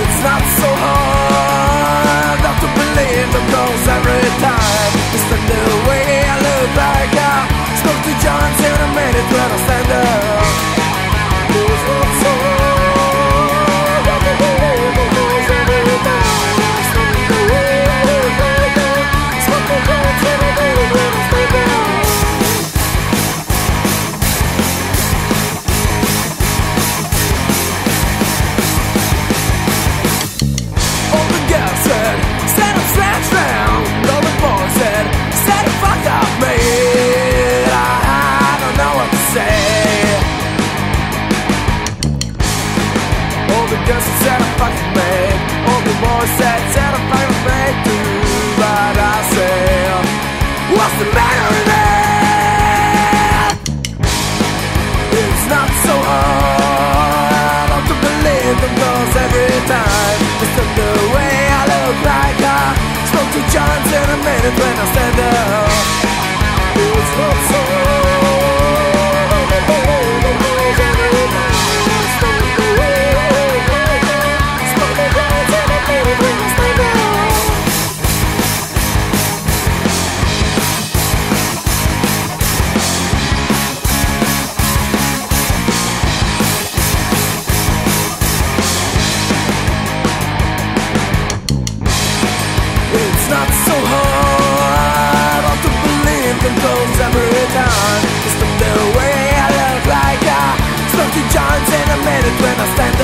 It's not so hard not to believe them goes every time. It's the new way I look like I spoke to giants in a minute when I stand up. It's not so hard not to believe them goes every time. It's the new way I look like I spoke to giants in a minute when I stand up. Stand up, slouch down. All the boys said, "Stand the fuck up, mate." I don't know what to say. All the girls said, "Stand the fuck up, mate." All the boys said, "Stand the fuck up, mate." Do what I say. What's the matter with that? It's not so hard not to believe the girls every time. It's the new way I look like I spoke to giants in a minute when I stand up. It's not so hard not to believe the girls every time. It's the new way I look like I spoke to giants in a minute when I stand up. It's not so hard not to believe them goes every time. It's the way I look like I spoke to giants in a minute when I stand